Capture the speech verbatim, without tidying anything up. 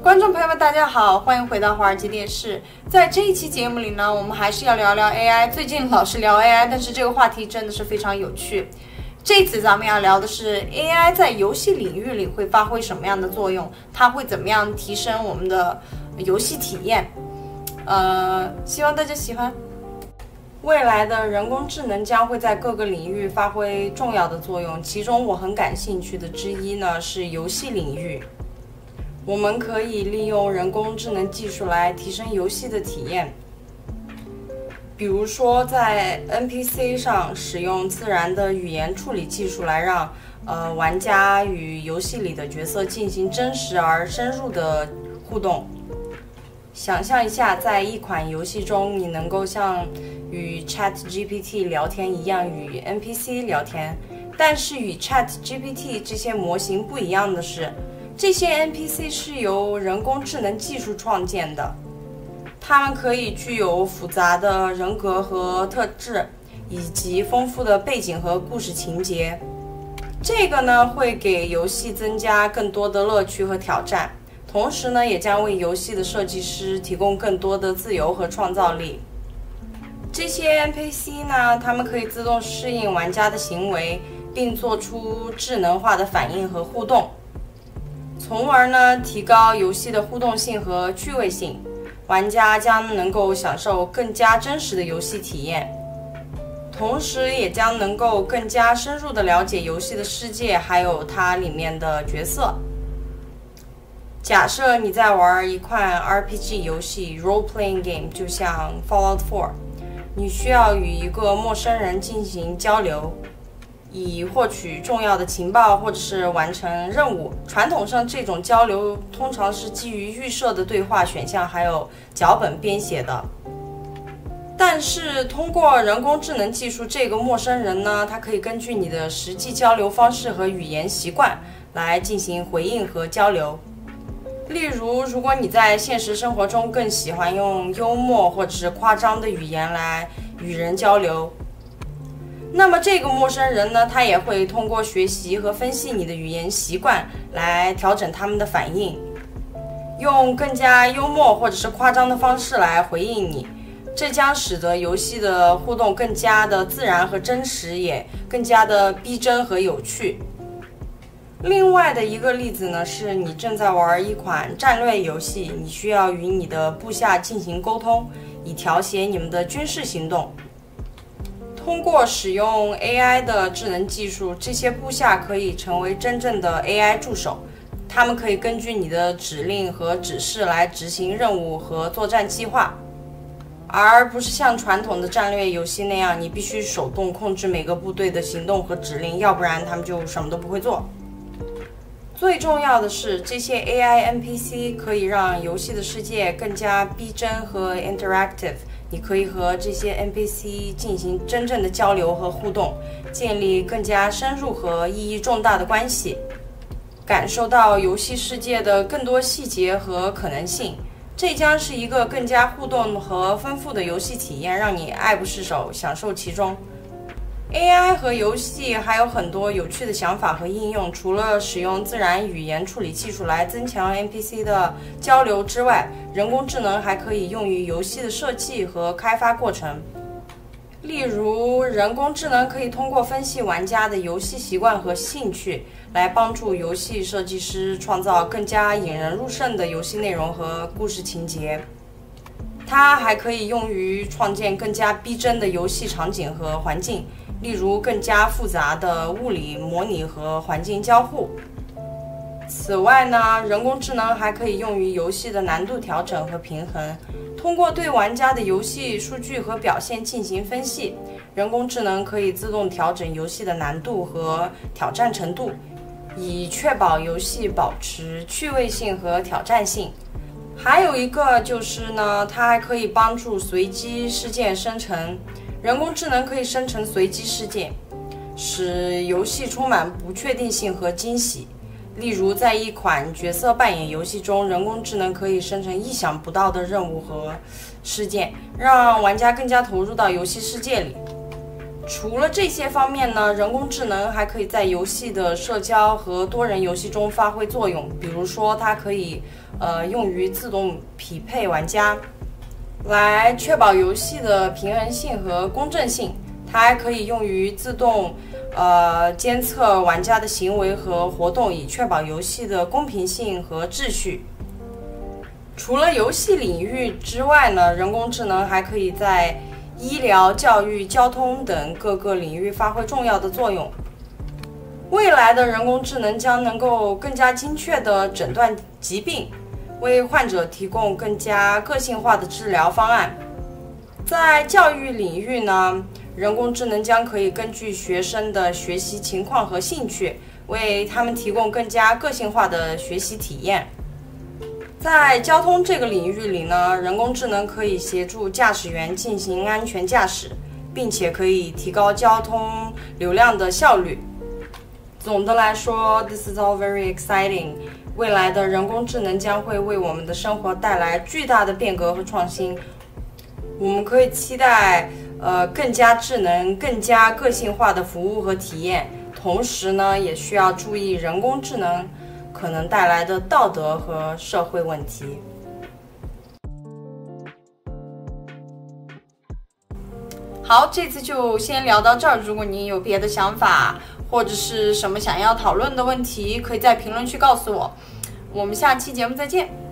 观众朋友们，大家好，欢迎回到华尔街电视。在这一期节目里呢，我们还是要聊聊 A I。最近老是聊 A I， 但是这个话题真的是非常有趣。这次咱们要聊的是 A I 在游戏领域里会发挥什么样的作用，它会怎么样提升我们的游戏体验。呃，希望大家喜欢。未来的人工智能将会在各个领域发挥重要的作用，其中我很感兴趣的之一呢是游戏领域。我们可以利用人工智能技术来提升游戏的体验，比如说在 N P C 上使用自然的语言处理技术来让呃玩家与游戏里的角色进行真实而深入的互动。想象一下，在一款游戏中，你能够像与 ChatGPT 聊天一样与 N P C 聊天，但是与 ChatGPT 这些模型不一样的是，这些 N P C 是由人工智能技术创建的，它们可以具有复杂的人格和特质，以及丰富的背景和故事情节。这个呢，会给游戏增加更多的乐趣和挑战，同时呢，也将为游戏的设计师提供更多的自由和创造力。这些 N P C 呢，它们可以自动适应玩家的行为，并做出智能化的反应和互动，从而呢提高游戏的互动性和趣味性，玩家将能够享受更加真实的游戏体验，同时也将能够更加深入地了解游戏的世界，还有它里面的角色。假设你在玩一款 R P G 游戏 role-playing game， 就像 Fallout 四， 你需要与一个陌生人进行交流，以获取重要的情报或者是完成任务。传统上，这种交流通常是基于预设的对话选项还有脚本编写的。但是通过人工智能技术，这个陌生人呢，他可以根据你的实际交流方式和语言习惯来进行回应和交流。例如，如果你在现实生活中更喜欢用幽默或者是夸张的语言来与人交流，那么这个陌生人呢，他也会通过学习和分析你的语言习惯来调整他们的反应，用更加幽默或者是夸张的方式来回应你。这将使得游戏的互动更加的自然和真实，也更加的逼真和有趣。另外的一个例子呢，是你正在玩一款战略游戏，你需要与你的部下进行沟通，以调协你们的军事行动。通过使用 A I 的智能技术，这些部下可以成为真正的 A I 助手，他们可以根据你的指令和指示来执行任务和作战计划，而不是像传统的战略游戏那样，你必须手动控制每个部队的行动和指令，要不然他们就什么都不会做。最重要的是，这些 A I N P C 可以让游戏的世界更加逼真和 interactive， 你可以和这些 N P C 进行真正的交流和互动，建立更加深入和意义重大的关系，感受到游戏世界的更多细节和可能性。这将是一个更加互动和丰富的游戏体验，让你爱不释手，享受其中。A I 和游戏还有很多有趣的想法和应用，除了使用自然语言处理技术来增强 N P C 的交流之外，人工智能还可以用于游戏的设计和开发过程。例如，人工智能可以通过分析玩家的游戏习惯和兴趣，来帮助游戏设计师创造更加引人入胜的游戏内容和故事情节。它还可以用于创建更加逼真的游戏场景和环境，例如更加复杂的物理模拟和环境交互。此外呢，人工智能还可以用于游戏的难度调整和平衡。通过对玩家的游戏数据和表现进行分析，人工智能可以自动调整游戏的难度和挑战程度，以确保游戏保持趣味性和挑战性。还有一个就是呢，它还可以帮助随机事件生成。人工智能可以生成随机事件，使游戏充满不确定性和惊喜。例如，在一款角色扮演游戏中，人工智能可以生成意想不到的任务和事件，让玩家更加投入到游戏世界里。 除了这些方面呢，人工智能还可以在游戏的社交和多人游戏中发挥作用。比如说，它可以呃用于自动匹配玩家，来确保游戏的平衡性和公正性。它还可以用于自动呃监测玩家的行为和活动，以确保游戏的公平性和秩序。除了游戏领域之外呢，人工智能还可以在医疗、教育、交通等各个领域发挥重要的作用。未来的人工智能将能够更加精确地诊断疾病，为患者提供更加个性化的治疗方案。在教育领域呢，人工智能将可以根据学生的学习情况和兴趣，为他们提供更加个性化的学习体验。在交通这个领域里呢，人工智能可以协助驾驶员进行安全驾驶，并且可以提高交通流量的效率。总的来说 ，This is all very exciting。未来的人工智能将会为我们的生活带来巨大的变革和创新。我们可以期待呃更加智能、更加个性化的服务和体验。同时呢，也需要注意人工智能可能带来的道德和社会问题。 好，这次就先聊到这儿。如果你有别的想法，或者是什么想要讨论的问题，可以在评论区告诉我。我们下期节目再见。